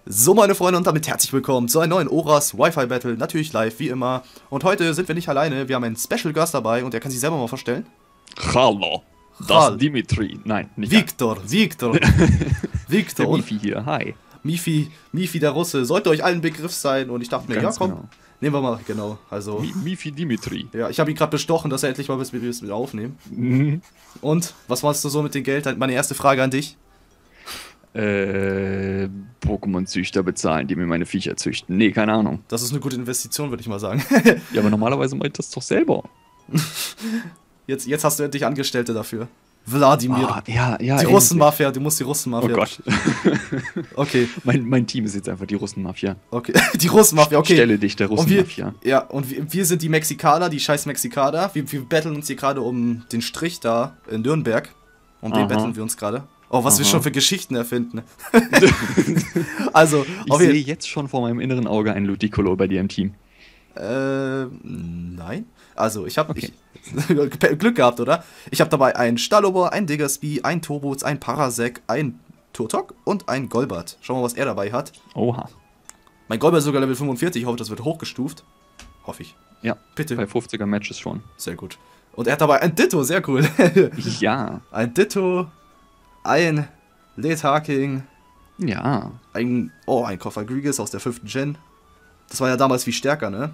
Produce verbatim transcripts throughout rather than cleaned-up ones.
So, meine Freunde, und damit herzlich willkommen zu einem neuen Oras Wi-Fi Battle, natürlich live, wie immer. Und heute sind wir nicht alleine, wir haben einen Special Gast dabei und er kann sich selber mal vorstellen. Hallo, das ist Dimitri. Nein, nicht Victor, Victor, Victor. Der Mifi hier, hi. Mifi, Mifi der Russe, sollte euch allen Begriff sein und ich dachte mir, Ganz ja komm, genau. nehmen wir mal, genau, also... Mi Mifi Dimitri. Ja, ich habe ihn gerade bestochen, dass er endlich mal bis wir es wieder aufnehmen. Mhm. Und, was machst du so mit dem Geld? Meine erste Frage an dich. Äh, Pokémon-Züchter bezahlen, die mir meine Viecher züchten. Nee, keine Ahnung. Das ist eine gute Investition, würde ich mal sagen. Ja, aber normalerweise mache ich das doch selber. Jetzt, jetzt hast du endlich Angestellte dafür. Wladimir. Ah, ja, ja. Die Russenmafia, du musst die Russenmafia. Oh Gott. Okay. Mein, mein Team ist jetzt einfach die Russenmafia. Okay. Die Russenmafia, okay. Stelle dich der Russenmafia. Und wir, ja, und wir, wir sind die Mexikaner, die scheiß Mexikaner. Wir, wir battlen uns hier gerade um den Strich da in Nürnberg. Um den Aha. battlen wir uns gerade. Oh, was Aha. wir schon für Geschichten erfinden. Also, Ich auf sehe jeden jetzt schon vor meinem inneren Auge ein Ludicolo bei dir im Team. Äh, nein. Also, ich habe Okay. Glück gehabt, oder? Ich habe dabei einen Stalober, einen Diggersby, einen Turboz, einen Parasek, einen Turtok und einen Golbat. Schauen wir mal, was er dabei hat. Oha. Mein Golbat ist sogar Level fünfundvierzig. Ich hoffe, das wird hochgestuft. Hoffe ich. Ja, Bitte. bei fünfziger Matches schon. Sehr gut. Und er hat dabei ein Ditto, sehr cool. Ja. Ein Ditto, ein Letharking, Ja. ein, oh, ein Kofagrigus aus der fünften Gen. Das war ja damals viel stärker, ne?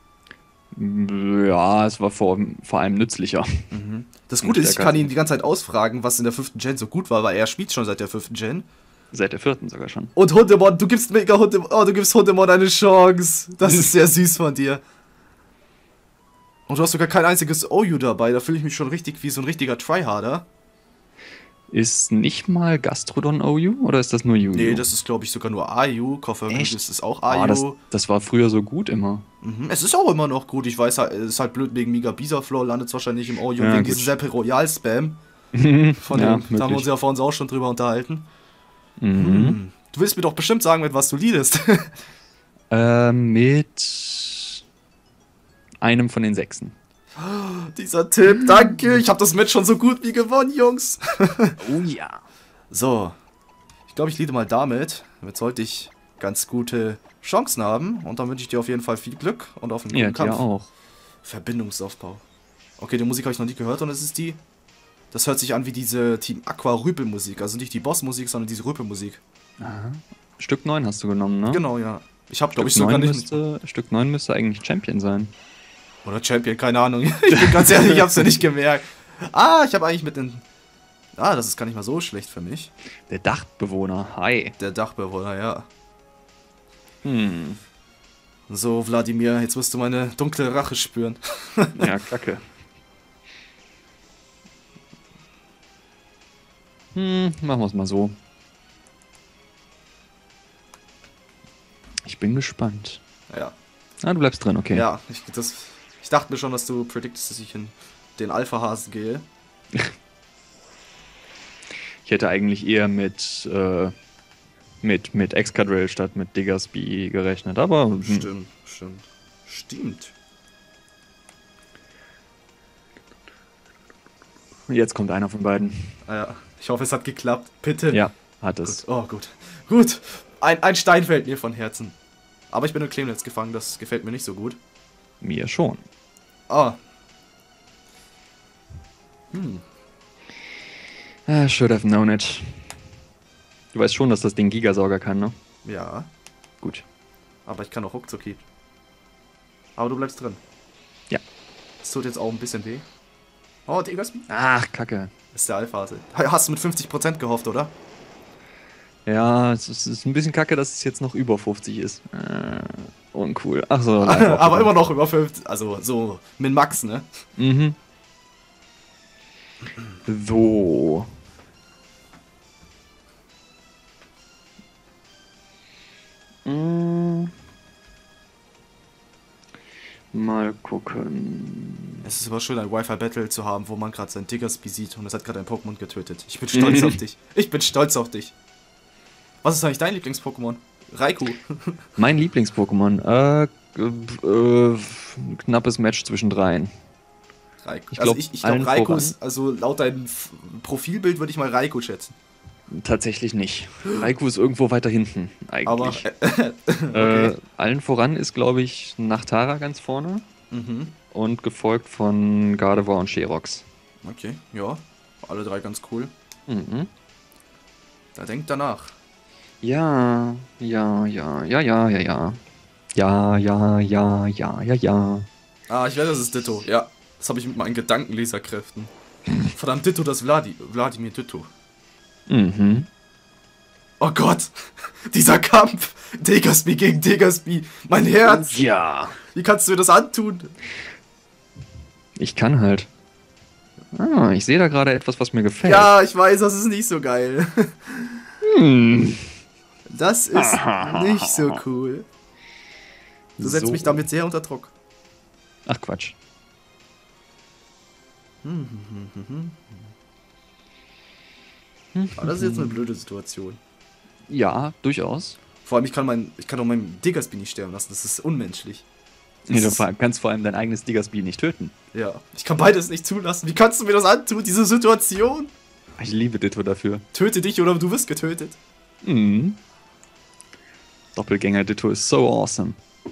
Ja, es war vor, vor allem nützlicher. Das Gute ist, ich Stärker. kann ihn die ganze Zeit ausfragen, was in der fünften Gen so gut war, weil er spielt schon seit der fünften Gen. Seit der vierten sogar schon. Und Hundemon, du gibst mega Hundemon, oh, du gibst Hundemon eine Chance. Das ist sehr süß von dir. Und du hast sogar kein einziges O U dabei, da fühle ich mich schon richtig wie so ein richtiger Tryharder. Ist nicht mal Gastrodon O U oder ist das nur U U? Nee, das ist glaube ich sogar nur A U. Kofagrigus Echt? ist auch Oh, A U. das, das war früher so gut immer. Mhm. Es ist auch immer noch gut. Ich weiß, es ist halt blöd wegen Mega Bisaflor, landet es wahrscheinlich im O U Ja, wegen gut. diesem Seppe Royal Spam. Von Ja, dem, da haben wir möglich. uns ja vor uns auch schon drüber unterhalten. Mhm. Hm. Du willst mir doch bestimmt sagen, mit was du leadest. Äh, mit einem von den Sechsen. Dieser Tipp, danke. Ich habe das Match schon so gut wie gewonnen, Jungs. Oh ja. So. Ich glaube, ich leade mal damit. Damit sollte ich ganz gute Chancen haben. Und dann wünsche ich dir auf jeden Fall viel Glück und auf einen Ja, guten dir Kampf. auch. Verbindungsaufbau. Okay, die Musik habe ich noch nie gehört und es ist die... Das hört sich an wie diese Team Aqua Rüpel-Musik. Also nicht die Boss-Musik, sondern diese Rüpel-Musik. Aha. Stück neun hast du genommen, ne? Genau, ja. Ich habe, glaube ich, Stück sogar neun nicht... müsste, Stück neun müsste eigentlich Champion sein. Oder Champion, keine Ahnung. Ich bin ganz ehrlich, ich hab's ja nicht gemerkt. Ah, ich habe eigentlich mit den... Ah, das ist gar nicht mal so schlecht für mich. Der Dachbewohner, hi. Der Dachbewohner, ja. Hm. So, Wladimir, jetzt wirst du meine dunkle Rache spüren. Ja, kacke. Hm, machen wir es mal so. Ich bin gespannt. Ja. Ah, du bleibst drin, okay. Ja, ich, das, ich dachte mir schon, dass du prediktest, dass ich in den Alpha-Hasen gehe. Ich hätte eigentlich eher mit, äh, mit, mit Excadrill statt mit Diggersby gerechnet, aber hm, Stimmt, stimmt. Stimmt. jetzt kommt einer von beiden. Ah ja, ich hoffe, es hat geklappt. Bitte. Ja, hat es. Gut. Oh, gut. Gut. Ein, ein Stein fällt mir von Herzen. Aber ich bin in Clemnitz gefangen, das gefällt mir nicht so gut. Mir schon. Ah. Hm. Ah, should have known it. Du weißt schon, dass das Ding Gigasauger kann, ne? Ja, Gut. aber ich kann auch Ruckzucki. Aber du bleibst drin. Ja. Das tut jetzt auch ein bisschen weh. Oh, Diggas, Ach, Kacke. ist der Alphase. Hast du mit fünfzig Prozent gehofft, oder? Ja, es ist, es ist ein bisschen kacke, dass es jetzt noch über fünfzig ist. Äh, uncool. Ach so. Aber immer noch über fünfzig. Also so mit Max, ne? Mhm. So. Mm. Mal gucken. Es ist aber schön, ein Wi-Fi-Battle zu haben, wo man gerade seinen Diggersby sieht und es hat gerade ein Pokémon getötet. Ich bin stolz auf dich. Ich bin stolz auf dich. Was ist eigentlich dein Lieblings-Pokémon? Raikou. Mein Lieblings-Pokémon. Äh, äh, knappes Match zwischen dreien. Raikou. Ich also glaub, ich, ich glaube, allen Raikou voran. ist, also laut deinem F- Profilbild würde ich mal Raikou schätzen. Tatsächlich nicht. Raikou ist irgendwo weiter hinten, Aber, eigentlich. äh, okay. äh, allen voran ist, glaube ich, Nachtara ganz vorne. Mhm. Und gefolgt von Gardevoir und Sherox. Okay, ja. Alle drei ganz cool. Mhm. Da denkt danach. Ja, ja, ja, ja, ja, ja, ja. Ja, ja, ja, ja, ja, ja. Ah, ich weiß, das ist Ditto. Ja, das habe ich mit meinen Gedankenleserkräften. Verdammt, Ditto, das Vladi Wladimir Ditto. Mhm. Oh Gott, dieser Kampf. Degasby gegen Degasby. Mein Herz. Ja. Wie kannst du mir das antun? Ich kann halt. Ah, ich sehe da gerade etwas, was mir gefällt. Ja, ich weiß, das ist nicht so geil. Hm. Das ist nicht so cool. Du setzt So. mich damit sehr unter Druck. Ach Quatsch. Aber das ist jetzt eine blöde Situation. Ja, durchaus. Vor allem, ich kann, mein, ich kann auch meinen Degasby nicht sterben lassen. Das ist unmenschlich. Das Nee, du ist, vor- kannst vor allem dein eigenes Diggersby nicht töten. ja, ich kann beides nicht zulassen. Wie kannst du mir das antun, diese Situation? Ich liebe Ditto dafür. Töte dich oder du wirst getötet. Mhm. Doppelgänger Ditto ist so awesome.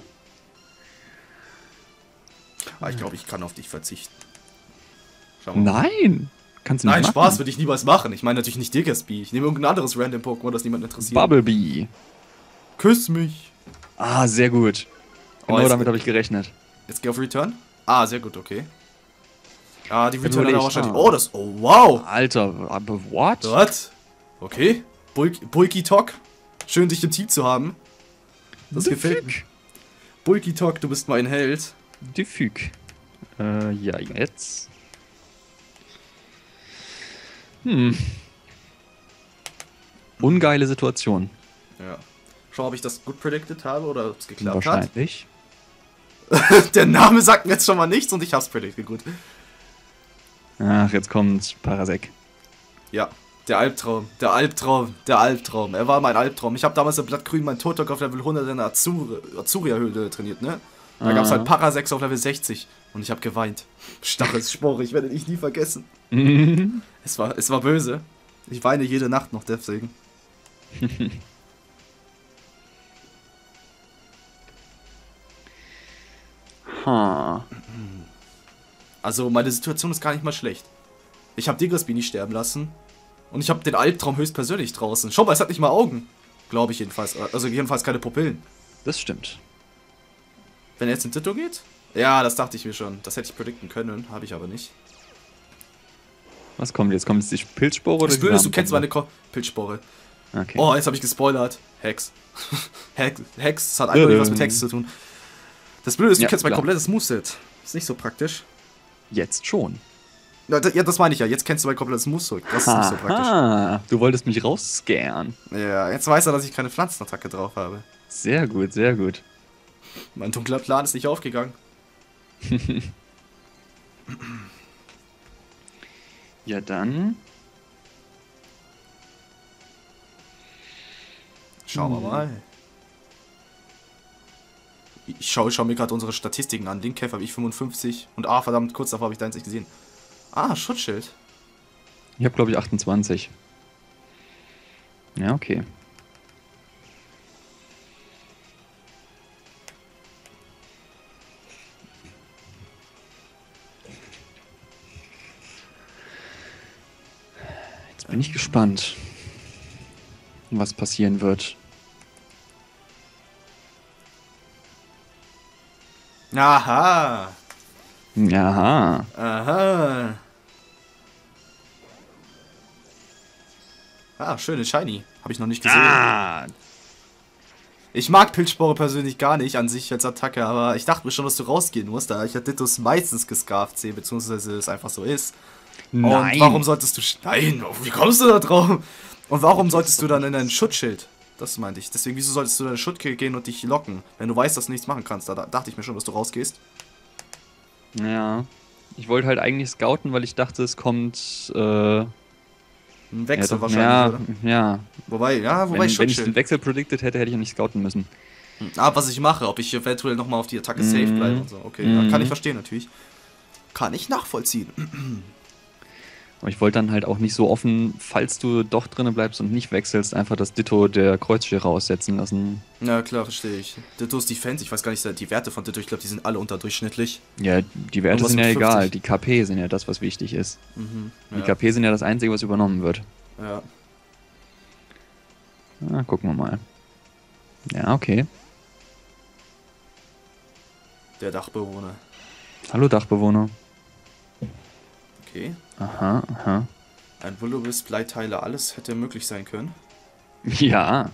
Ah, ich glaube, ich kann auf dich verzichten. Schau mal. Nein! Kannst du nicht Nein, machen. Spaß würde ich niemals machen. Ich meine natürlich nicht Degasby. Ich nehme irgendein anderes random Pokémon, das niemand interessiert. Bubblebee. Küss mich. Ah, sehr gut. Oh, Genau jetzt- damit habe ich gerechnet. Jetzt geh auf Return. Ah, sehr gut, okay. Ah, die Return hat überleg, er wahrscheinlich. ah. Oh, das. Oh, wow. Alter, aber what? What? Okay. Bulk, Bulky Talk. Schön, dich im Team zu haben. Das gefällt mir. Bulky Talk, du bist mein Held. Die Füg. Äh, ja, jetzt. Hm. Ungeile Situation. Ja. Schau, ob ich das gut predicted habe oder ob es geklappt Wahrscheinlich. hat. Der Name sagt mir jetzt schon mal nichts und ich hab's predicted gut. Ach, jetzt kommt Parasek. Ja. Der Albtraum, der Albtraum, der Albtraum. Er war mein Albtraum. Ich habe damals in Blattgrün meinen Totok auf Level hundert in der Azur Azuria-Höhle trainiert, ne? Da Ah. gab's halt Parasex auf Level sechzig und ich habe geweint. Starres Spore, ich werde dich nie vergessen. Es war, es war böse. Ich weine jede Nacht noch deswegen. Ha. Also meine Situation ist gar nicht mal schlecht. Ich habe Degasby nicht sterben lassen und ich habe den Albtraum höchstpersönlich draußen. Schau mal, es hat nicht mal Augen. Glaube ich jedenfalls. Also jedenfalls keine Pupillen. Das stimmt. Wenn er jetzt in Ditto geht? Ja, das dachte ich mir schon. Das hätte ich predikten können, habe ich aber nicht. Was kommt jetzt? Kommt jetzt die Pilzspore oder Das die Blöde ist, du kennst meine Samenbombe? Ko Pilzspore. Okay. Oh, jetzt habe ich gespoilert. Hex. Hex. Hex. Das hat eindeutig was mit Hex zu tun. Das Blöde ist, du Ja, kennst mein klar. komplettes Moveset. Ist nicht so praktisch. Jetzt schon. Ja, da- ja, das meine ich ja. Jetzt kennst du mein komplettes Moveset. Das ist nicht so praktisch. Aha. Du wolltest mich rausscannen. Ja, jetzt weiß er, dass ich keine Pflanzenattacke drauf habe. Sehr gut, sehr gut. Mein dunkler Plan ist nicht aufgegangen. Ja, dann. Schauen wir mal. Ich schaue schau mir gerade unsere Statistiken an. Linkcave habe ich fünfundfünfzig. Und ah, verdammt, kurz davor habe ich deins nicht gesehen. Ah, Schutzschild. Ich habe, glaube ich, achtundzwanzig. Ja, okay. Jetzt bin ich gespannt, was passieren wird. Aha. Aha. Aha. Ah, schöne Shiny. Habe ich noch nicht gesehen. Ah, Ich mag Pilzspore persönlich gar nicht an sich als Attacke, aber ich dachte mir schon, dass du rausgehen musst, da ich ja Dittos meistens gescarft sehe, beziehungsweise es einfach so ist. nein. Und warum solltest du... sch- Nein, wie kommst du da drauf? Und warum solltest du dann in dein Schutzschild? Das meinte ich. Deswegen, wieso solltest du in dein Schutzschild gehen und dich locken, wenn du weißt, dass du nichts machen kannst? Da, da dachte ich mir schon, dass du rausgehst. Ja. Ich wollte halt eigentlich scouten, weil ich dachte, es kommt. Äh, Ein Wechsel ja, doch, wahrscheinlich, ja, oder? ja. Wobei, ja, wobei Wenn, wenn ich den Schutzschild. Wechsel predicted hätte, hätte ich auch nicht scouten müssen. Ah, was ich mache, ob ich eventuell nochmal auf die Attacke safe bleibe und so. Okay, Mhm. ja, kann ich verstehen natürlich. Kann ich nachvollziehen. Aber ich wollte dann halt auch nicht so offen, falls du doch drinnen bleibst und nicht wechselst, einfach das Ditto der Kreuzschere aussetzen lassen. Ja, klar, verstehe ich. Ditto's Defense, ich weiß gar nicht, die Werte von Ditto, ich glaube, die sind alle unterdurchschnittlich. Ja, die Werte Irgendwas sind ja mit egal, fünfzig. die K P sind ja das, was wichtig ist. Mhm, Die ja. K P sind ja das Einzige, was übernommen wird. Ja. Na, gucken wir mal. Ja, okay. Der Dachbewohner. Hallo Dachbewohner. Okay. Aha, aha. Ein Will-O-Wisp, Leitteile, alles hätte möglich sein können. Ja.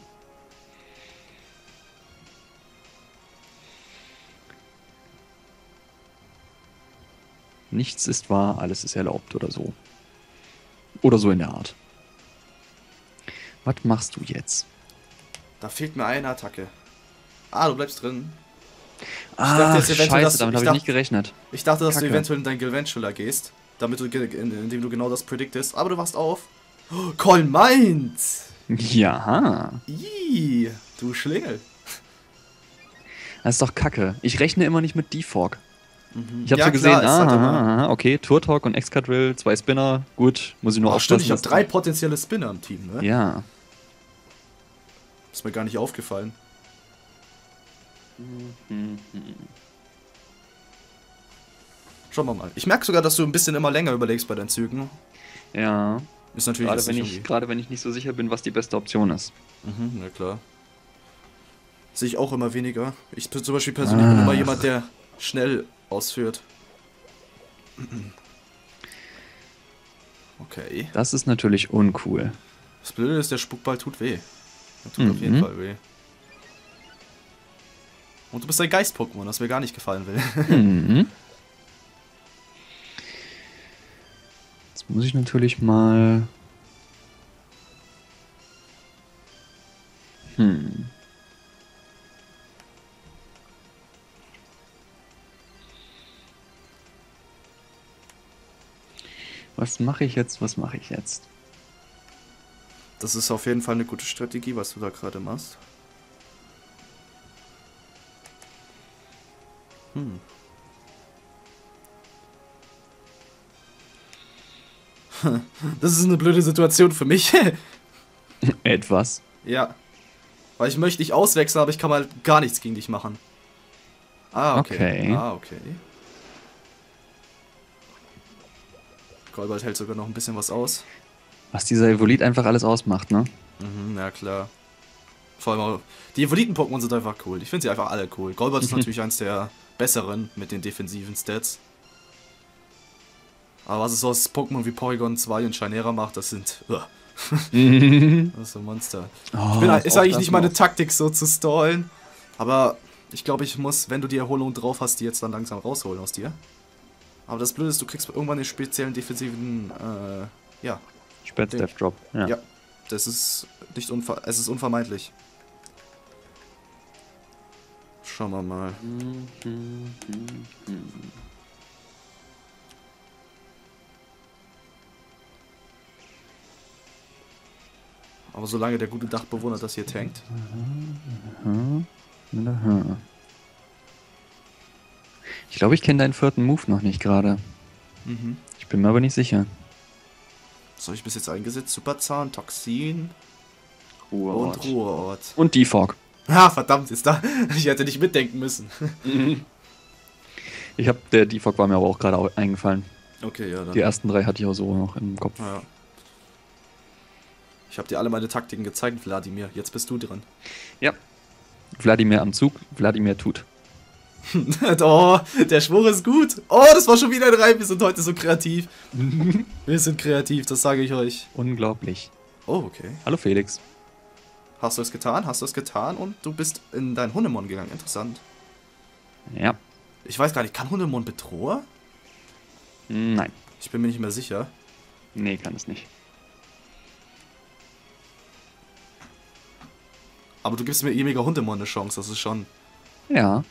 Nichts ist wahr, alles ist erlaubt oder so. Oder so in der Art. Was machst du jetzt? Da fehlt mir eine Attacke. Ah, du bleibst drin. Ah, dachte jetzt eventuell, scheiße, dass- damit ich habe ich dachte- nicht gerechnet. Ich dachte, dass Kacke. du eventuell in deinen Gilventula gehst, damit du, ge- in- indem du genau das prediktest, aber du wachst auf. Oh, Call Mind! Ja. Ih, du Schlingel. Das ist doch kacke. Ich rechne immer nicht mit Defog. Mhm. Ich habe Ja, so gesehen, klar, es ah, hat aha, immer- aha, okay, Turtok und Excadrill, zwei Spinner, gut, muss ich nur Oh, aufpassen. stimmt, ich habe dass- drei potenzielle Spinner im Team, ne? Ja. Ist mir gar nicht aufgefallen. Schauen wir mal. Ich merke sogar, dass du ein bisschen immer länger überlegst bei deinen Zügen. Ja. Ist natürlich Gerade jetzt wenn, nicht ich, irgendwie- gerade wenn ich nicht so sicher bin, was die beste Option ist. Mhm, na klar. Sehe ich auch immer weniger. Ich bin zum Beispiel persönlich bin immer Ach. jemand, der schnell ausführt. Okay. Das ist natürlich uncool. Das Blöde ist, der Spuckball tut weh. Der tut auf jeden Mhm. Fall weh. Und du bist ein Geist-Pokémon, das mir gar nicht gefallen will. Mhm. Jetzt muss ich natürlich mal... Hm. Was mache ich jetzt? Was mache ich jetzt? Das ist auf jeden Fall eine gute Strategie, was du da gerade machst. Hm. Das ist eine blöde Situation für mich. Etwas. Ja. Weil ich möchte dich auswechseln, aber ich kann mal gar nichts gegen dich machen. Ah, okay. Okay. Ah, okay. Golbert hält sogar noch ein bisschen was aus. Was dieser Evolit einfach alles ausmacht, ne? Mhm, ja klar. Vor allem auch, die Evoliten-Pokémon sind einfach cool. Ich finde sie einfach alle cool. Golbert ist natürlich eins der besseren mit den defensiven Stats. Aber was es aus Pokémon wie Porygon zwei und Chimera macht, das sind... Uh, das ist ein Monster. Oh, Ich bin, was ist auch eigentlich das nicht meine noch. Taktik, so zu stallen. Aber ich glaube, ich muss, wenn du die Erholung drauf hast, die jetzt dann langsam rausholen aus dir. Aber das Blöde ist, du kriegst irgendwann den speziellen defensiven, äh, ja. Spätz Death Drop. Ja. Ja. Das ist nicht unver es ist unvermeidlich. Schauen wir mal. Aber solange der gute Dachbewohner das hier tankt. Ich glaube, ich kenne deinen vierten Move noch nicht gerade. Mhm. Ich bin mir aber nicht sicher. Was habe ich bis jetzt eingesetzt? Superzahn, Toxin Ruheort. und Ruheort. Und Defog. Ah, verdammt, ist da. Ich hätte nicht mitdenken müssen. Ich habe der Defog war mir aber auch gerade au- eingefallen. Okay, ja, dann. Die ersten drei hatte ich auch so noch im Kopf. Ja. Ich habe dir alle meine Taktiken gezeigt, Wladimir. Jetzt bist du dran. Ja. Wladimir am Zug, Wladimir tut. Oh, der Schwur ist gut. Oh, das war schon wieder ein Reim. Wir sind heute so kreativ. Wir sind kreativ, das sage ich euch. Unglaublich. Oh, okay. Hallo Felix. Hast du es getan? Hast du es getan? Und du bist in dein Hundemon gegangen. Interessant. Ja. Ich weiß gar nicht, kann Hundemon Bedroher? Nein. Ich bin mir nicht mehr sicher. Nee, kann es nicht. Aber du gibst mir mega Hundemon eine Chance, das ist schon... Ja.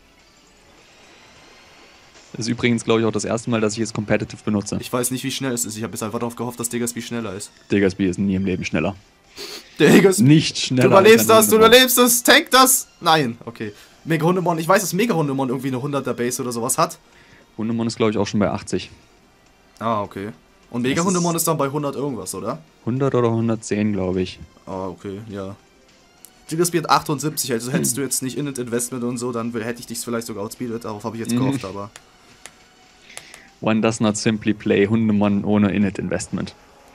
Das ist übrigens, glaube ich, auch das erste Mal, dass ich es competitive benutze. Ich weiß nicht, wie schnell es ist. Ich habe jetzt einfach darauf gehofft, dass Diggersby schneller ist. Diggersby ist nie im Leben schneller. Diggersby, Nicht schneller. du überlebst als ein das, du Hundemon. überlebst das, tank das! Nein, okay. Mega Hundemon, ich weiß, dass Mega Hundemon irgendwie eine hunderter Base oder sowas hat. Hundemon ist, glaube ich, auch schon bei achtzig. Ah, okay. Und Mega-Hundemon ist dann bei hundert irgendwas, oder? hundert oder hundertzehn, glaube ich. Ah, okay, ja. Diggersby hat achtundsiebzig, also hättest du jetzt nicht In-Investment und so, dann hätte ich dich vielleicht sogar outspeedet, darauf habe ich jetzt gehofft, aber... One does not simply play Hundemon ohne Init-Investment.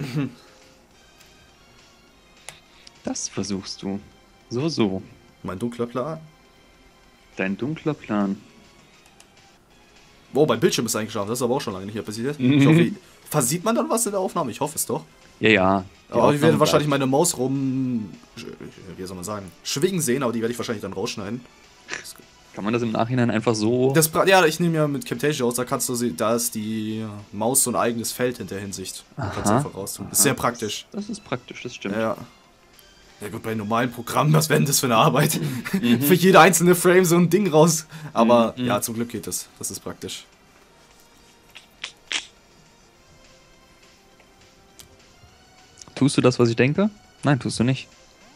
Das versuchst du. So, so. Mein dunkler Plan. Dein dunkler Plan. Oh, mein Bildschirm ist eingeschlafen, das ist aber auch schon lange nicht mehr passiert. Mhm. Ich hoffe, versieht man dann was in der Aufnahme? Ich hoffe es doch. Ja, ja. Aber ich werde wahrscheinlich meine Maus rum... Wie soll man sagen? Schwingen sehen, aber die werde ich wahrscheinlich dann rausschneiden. Kann man das im Nachhinein einfach so... Das, ja, ich nehme ja mit Camtasia aus, da kannst du sie, da ist die Maus so ein eigenes Feld in der Hinsicht. Du kannst Aha. einfach raus tun. Ist sehr praktisch. Das ist praktisch, das stimmt. Ja. Ja gut, bei normalen Programmen, was wäre denn das für eine Arbeit? Mhm. Für jede einzelne Frame so ein Ding raus. Aber mhm. ja, zum Glück geht das. Das ist praktisch. Tust du das, was ich denke? Nein, tust du nicht.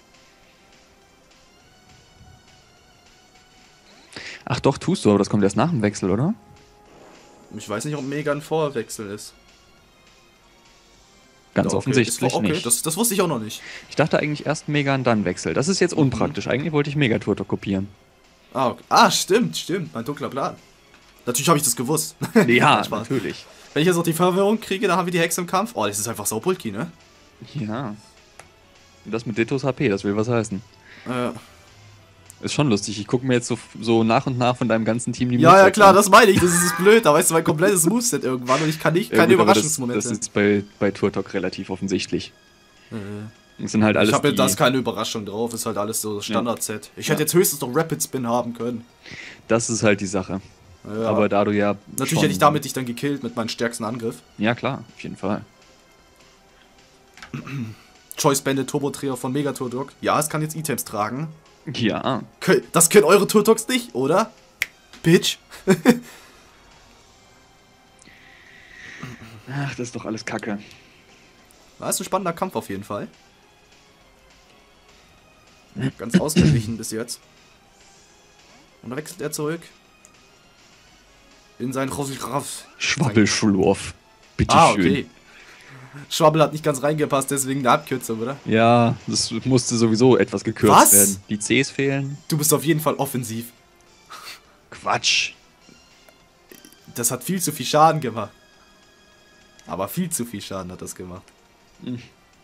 Ach doch, tust du, aber das kommt erst nach dem Wechsel, oder? Ich weiß nicht, ob Mega ein Vorwechsel ist. Ganz okay, offensichtlich okay, nicht. Das, das wusste ich auch noch nicht. Ich dachte eigentlich erst Mega und dann Wechsel. Das ist jetzt unpraktisch. Mhm. Eigentlich wollte ich Megaturtle kopieren. Ah, okay. ah, stimmt, stimmt. Mein dunkler Plan. Natürlich habe ich das gewusst. Ja, natürlich. Wenn ich jetzt noch die Verwirrung kriege, dann haben wir die Hexe im Kampf. Oh, das ist einfach so bulky, ne? Ja. Und das mit Dittos H P, das will was heißen. Äh. Ist schon lustig. Ich gucke mir jetzt so, so nach und nach von deinem ganzen Team die Ja, Moveset ja klar, an. Das meine ich. Das ist blöd. Da weißt du mein komplettes Moveset irgendwann und ich kann nicht, keine ja, gut, Überraschungsmomente. Das, das ist bei, bei Turtok relativ offensichtlich. Äh. Das sind halt alles ich habe ja das keine Überraschung drauf. Ist halt alles so Standard-Set. Ich ja. hätte jetzt höchstens noch Rapid Spin haben können. Das ist halt die Sache. Ja. Aber da du ja... Natürlich hätte ich damit dich dann gekillt mit meinem stärksten Angriff. Ja klar, auf jeden Fall. Choice Bandit Turbo Trio von Mega Turtok. Ja, es kann jetzt Items tragen. Ja. Das können eure Turtoks nicht, oder? Bitch. Ach, das ist doch alles Kacke. Das ist ein spannender Kampf auf jeden Fall. Ganz ausgeglichen bis jetzt. Und da wechselt er zurück. In seinen Schwabbelschlurf. Bitte ah, schön. Okay. Schwabbel hat nicht ganz reingepasst, deswegen eine Abkürzung, oder? Ja, das musste sowieso etwas gekürzt Was? werden. Die Cs fehlen. Du bist auf jeden Fall offensiv. Quatsch. Das hat viel zu viel Schaden gemacht. Aber viel zu viel Schaden hat das gemacht. Hm.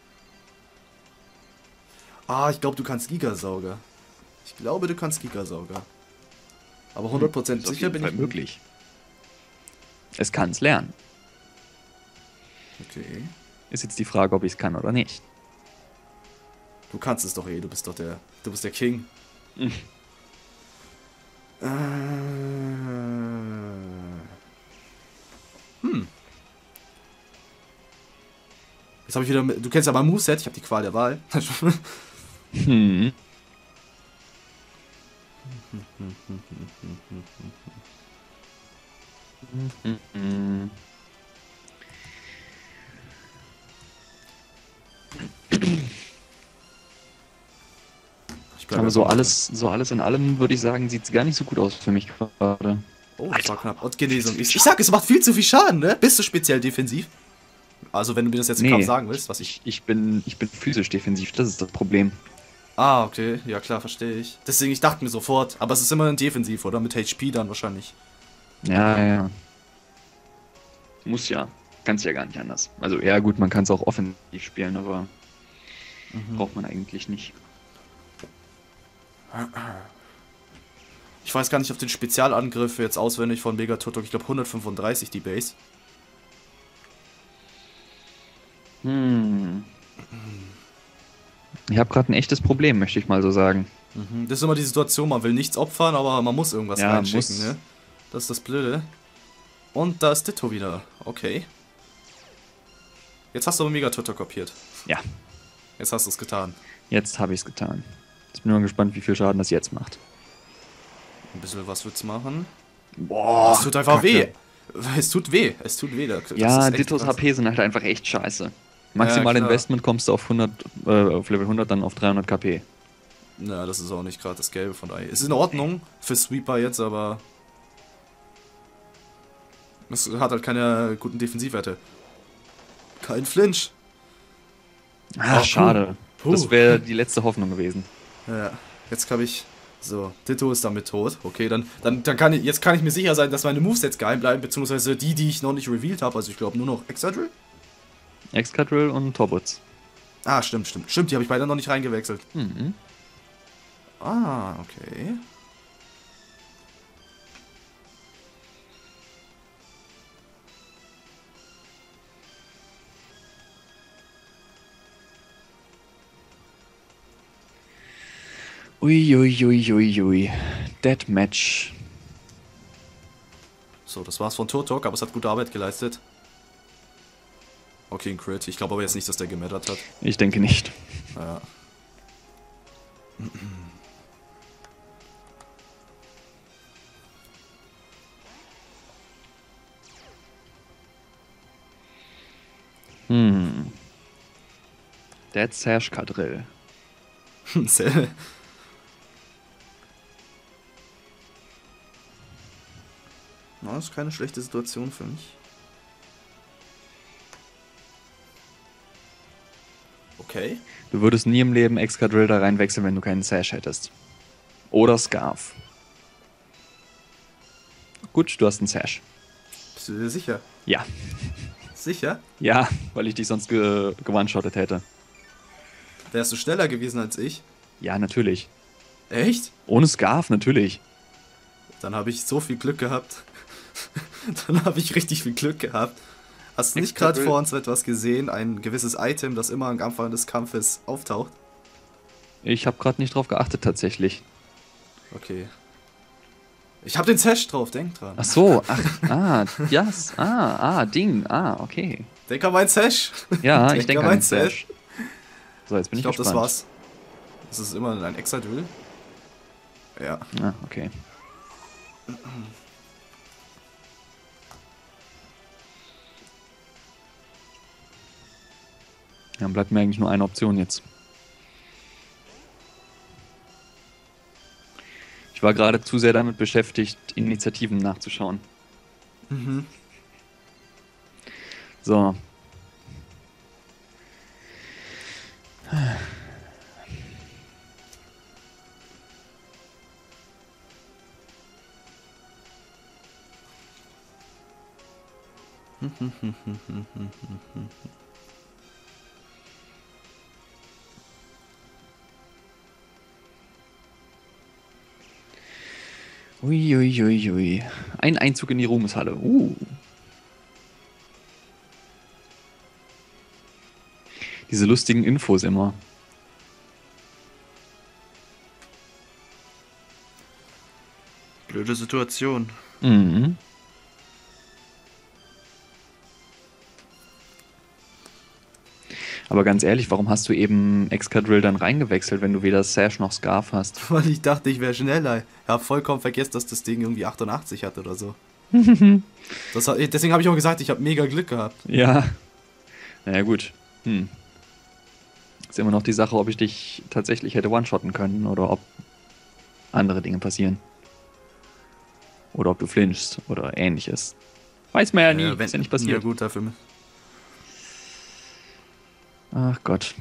Ah, ich glaube, du kannst Gigasauger. Ich glaube, du kannst Gigasauger. Aber hundert Prozent hm, sicher bin ich möglich. Es kann es lernen. Okay. Ist jetzt die Frage, ob ich es kann oder nicht. Du kannst es doch eh, du bist doch der. Du bist der King. Hm. Äh, hm. Jetzt habe ich wieder. Du kennst ja mein Moveset, ich habe die Qual der Wahl. hm. Aber so alles, so alles in allem würde ich sagen, sieht es gar nicht so gut aus für mich gerade. Oh, das war knapp. Und Genesung. Ich, ich sag, es macht viel zu viel Schaden, ne? Bist du speziell defensiv? Also wenn du mir das jetzt im nee, Kampf sagen willst, was ich... ich... bin, ich bin physisch defensiv, das ist das Problem. Ah, okay. Ja klar, verstehe ich. Deswegen, ich dachte mir sofort. Aber es ist immer ein defensiv, oder? Mit H P dann wahrscheinlich. Ja, ja. Muss ja. Kannst ja gar nicht anders. Also ja gut, man kann es auch offensiv spielen, aber mhm. braucht man eigentlich nicht. Ich weiß gar nicht, auf den Spezialangriff jetzt auswendig von Mega Turtok. Ich glaube hundertfünfunddreißig die Base. Hm. Ich habe gerade ein echtes Problem, möchte ich mal so sagen. Mhm. Das ist immer die Situation, man will nichts opfern, aber man muss irgendwas ja, reinschicken, muss. Ne? Das ist das Blöde. Und da ist Ditto wieder. Okay. Jetzt hast du aber Mega Turtok kopiert. Ja. Jetzt hast du es getan. Jetzt habe ich es getan. Ich bin nur gespannt, wie viel Schaden das jetzt macht. Ein bisschen was wird's machen. Boah, es tut einfach Kacke. weh. Es tut weh. Es tut weh. Das ja, Dittos H P sind halt einfach echt scheiße. Maximal ja, Investment kommst du auf hundert, äh, auf Level hundert, dann auf dreihundert K P. Na, das ist auch nicht gerade das Gelbe von daher. Es ist in Ordnung für Sweeper jetzt, aber es hat halt keine guten Defensivwerte. Kein Flinch. Ah, Oh, schade. puh. Das wäre die letzte Hoffnung gewesen. Ja, jetzt kann ich... So, Ditto ist damit tot. Okay, dann, dann, dann kann ich... Jetzt kann ich mir sicher sein, dass meine Movesets geheim bleiben, beziehungsweise die, die ich noch nicht revealed habe. Also ich glaube nur noch Excadrill. Excadrill und Torbutz. Ah, stimmt, stimmt. Stimmt, die habe ich beide noch nicht reingewechselt. Mhm. Ah, okay. Uiuiuiuiui. Dead Match. So, das war's von Turtok, aber es hat gute Arbeit geleistet. Okay, ein Crit. Ich glaube aber jetzt nicht, dass der gemattert hat. Ich denke nicht. Ja. Hm. Dead Sash Kadrill. Sehr. Na, das ist keine schlechte Situation für mich. Okay. Du würdest nie im Leben Excadrill da reinwechseln, wenn du keinen Sash hättest. Oder Scarf. Gut, du hast einen Sash. Bist du dir sicher? Ja. Sicher? Ja, weil ich dich sonst ge gewone-shottet hätte. Wärst du schneller gewesen als ich? Ja, natürlich. Echt? Ohne Scarf, natürlich. Dann habe ich so viel Glück gehabt. Dann habe ich richtig viel Glück gehabt. Hast du nicht gerade vor uns etwas gesehen? Ein gewisses Item, das immer am Anfang des Kampfes auftaucht? Ich habe gerade nicht drauf geachtet, tatsächlich. Okay. Ich habe den Sash drauf, denk dran. Ach so, ach, ah, ja, yes, ah, ah, Ding, ah, okay. Denk an meinen Sash. Ja, Denk ich denke an an meinen den Sash. So, jetzt bin Ich ich, glaube, gespannt. das war's. Das ist immer ein Excadrill. Ja. Ah, okay. Dann bleibt mir eigentlich nur eine Option jetzt. Ich war gerade zu sehr damit beschäftigt, Initiativen nachzuschauen. Mhm. So. Uiuiuiui. Ui, ui. Ein Einzug in die Ruhmeshalle. Uh. Diese lustigen Infos immer. Blöde Situation. Mhm. Aber ganz ehrlich, warum hast du eben Excadrill dann reingewechselt, wenn du weder Sash noch Scarf hast? Weil ich dachte, ich wäre schneller. Ich habe vollkommen vergessen, dass das Ding irgendwie achtundachtzig hat oder so. Das hat, deswegen habe ich auch gesagt, ich habe mega Glück gehabt. Ja. Naja, gut. Hm. Ist immer noch die Sache, ob ich dich tatsächlich hätte one-shotten können oder ob andere Dinge passieren. Oder ob du flinchst oder ähnliches. Weiß man ja nie, Ja, wenn, ist ja nicht passiert. Ja, gut, dafür. Ach Gott.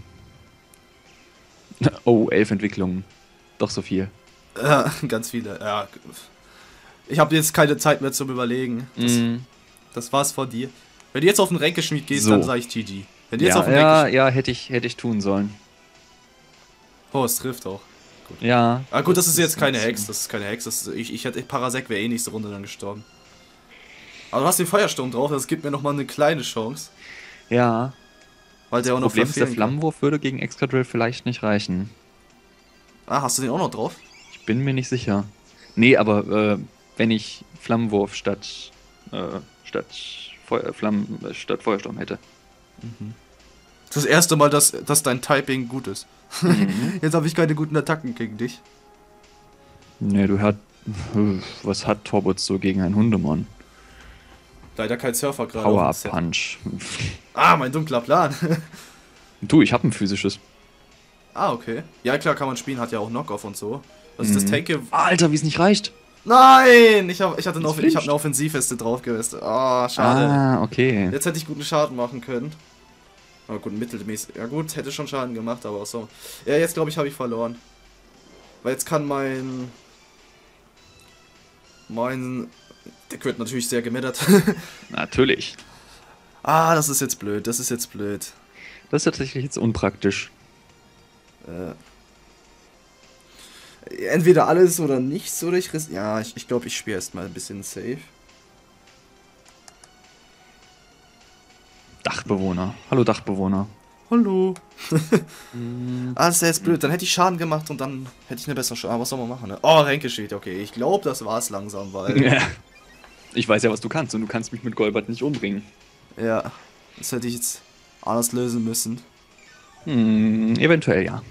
Oh, elf Entwicklungen. Doch so viel. Ja, ganz viele. Ja. Ich habe jetzt keine Zeit mehr zum Überlegen. Das, Mm. das war's von dir. Wenn du jetzt auf den Ränkeschmied gehst, So. dann sage ich G G. Wenn du jetzt Ja, auf den ja, Ränkeschmied... ja, hätte ich, hätte ich tun sollen. Oh, es trifft auch. Ja. Ah gut, das ist jetzt keine ein Hex. Das ist keine Hex. Das ist, ich, ich hätte Parasek wäre eh nächste Runde dann gestorben. Aber du hast den Feuersturm drauf, das gibt mir nochmal eine kleine Chance. Ja. Weil der auch Das noch Problem ist, der verfehlen kann. Flammenwurf würde gegen Excadrill vielleicht nicht reichen. Ah, hast du den auch noch drauf? Ich bin mir nicht sicher. Nee, aber äh, wenn ich Flammenwurf statt äh, statt Feu Flammen äh, statt Feuersturm hätte. Das erste Mal, dass, dass dein Typing gut ist. Mhm. Jetzt habe ich keine guten Attacken gegen dich. Nee, du hat. Was hat Torbutz so gegen einen Hundemon? Leider kein Surfer gerade. Power auf dem Set. Punch. Ah, mein dunkler Plan. Du, ich hab ein physisches. Ah, okay. Ja, klar, kann man spielen, hat ja auch Knockoff und so. Das ist das Mhm. Tanke. Alter, wie es nicht reicht. Nein! Ich, hab, ich hatte eine, Das ich hab fliegt. eine Offensivweste draufgewestet. Oh, schade. Ah, okay. Jetzt hätte ich guten Schaden machen können. Aber gut, mittelmäßig. Ja gut, hätte schon Schaden gemacht, aber auch so. Ja, jetzt glaube ich, habe ich verloren. Weil jetzt kann mein... Mein... Der wird natürlich sehr gemettert. Natürlich. Ah, das ist jetzt blöd, das ist jetzt blöd. Das ist tatsächlich jetzt unpraktisch. Äh... Entweder alles oder nichts, oder ich riss... Ja, ich, ich glaube, ich spiele erstmal ein bisschen safe. Dachbewohner. Hallo Dachbewohner. Hallo. Ah, das ist ja jetzt blöd. Dann hätte ich Schaden gemacht und dann hätte ich eine bessere Schaden. Was soll man machen, ne? Oh, Ränke-Schild, okay. Ich glaube, das war's langsam, weil... Ja. Ich weiß ja, was du kannst und du kannst mich mit Golbert nicht umbringen. Ja, das hätte ich jetzt anders lösen müssen. Hm, eventuell ja.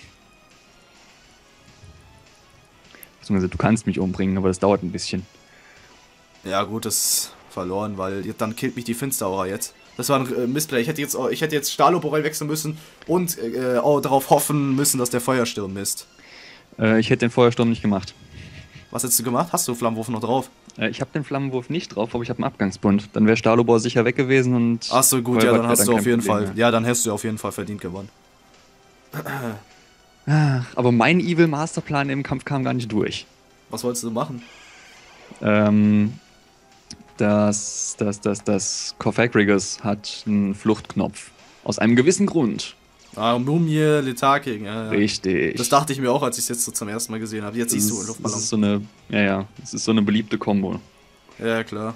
Beziehungsweise du kannst mich umbringen, aber das dauert ein bisschen. Ja gut, das ist verloren, weil dann killt mich die Finsteraura jetzt. Das war ein äh, Missplay. Ich hätte jetzt, ich hätte jetzt Stahloborei wechseln müssen und äh, auch darauf hoffen müssen, dass der Feuersturm misst. Äh, ich hätte den Feuersturm nicht gemacht. Was hättest du gemacht? Hast du Flammenwurf noch drauf? Äh, ich habe den Flammenwurf nicht drauf, aber ich habe einen Abgangsbund. Dann wäre Stahlobor sicher weg gewesen und... Achso, gut, ja, dann hast du auf jeden Fall... Mehr. Ja, dann hast du auf jeden Fall verdient gewonnen. Ach, aber mein Evil Masterplan im Kampf kam gar nicht durch. Was wolltest du machen? Ähm... Das, das, das, das Corphagrigus hat einen Fluchtknopf. Aus einem gewissen Grund. Ah, Mumie, Letharking, ja, ja. Richtig. Das dachte ich mir auch, als ich es jetzt so zum ersten Mal gesehen habe. Jetzt das siehst du ist, Luftballon. Das ist so eine, ja, ja, das ist so eine beliebte Kombo. Ja, klar.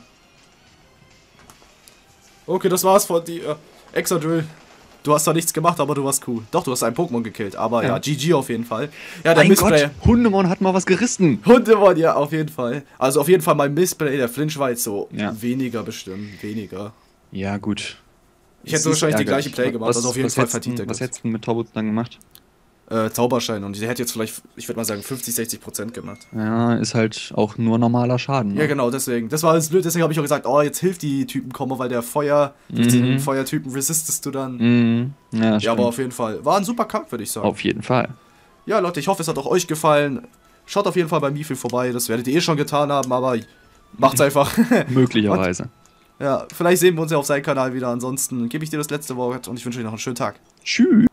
Okay, das war's von dir. Exadrill. Du hast da nichts gemacht, aber du warst cool. Doch, du hast einen Pokémon gekillt, aber ja, ja G G auf jeden Fall. Ja, der mein Missplay. Gott, Hundemon hat mal was gerissen. Hundemon, ja, auf jeden Fall. Also auf jeden Fall mein Missplay, der Flinch war jetzt so ja. weniger bestimmt, weniger. Ja, gut. Ich hätte wahrscheinlich die gleiche Play gemacht, was, also auf jeden Fall verdient er. Was hättest du mit Torbut dann gemacht? Äh, Zauberschein und der hätte jetzt vielleicht, ich würde mal sagen, fünfzig, sechzig Prozent gemacht. Ja, ist halt auch nur normaler Schaden. Ne? Ja, genau, deswegen. Das war alles blöd, deswegen habe ich auch gesagt, oh, jetzt hilft die Typen-Kombo, weil der Feuer, durch Mhm. den Feuertypen resistest du dann. Mhm. Ja, Ja, aber auf jeden Fall. War ein super Kampf, würde ich sagen. Auf jeden Fall. Ja, Leute, ich hoffe, es hat auch euch gefallen. Schaut auf jeden Fall bei Mifi vorbei, das werdet ihr eh schon getan haben, aber macht's einfach. Möglicherweise. Und, ja, vielleicht sehen wir uns ja auf seinem Kanal wieder. Ansonsten gebe ich dir das letzte Wort und ich wünsche dir noch einen schönen Tag. Tschüss.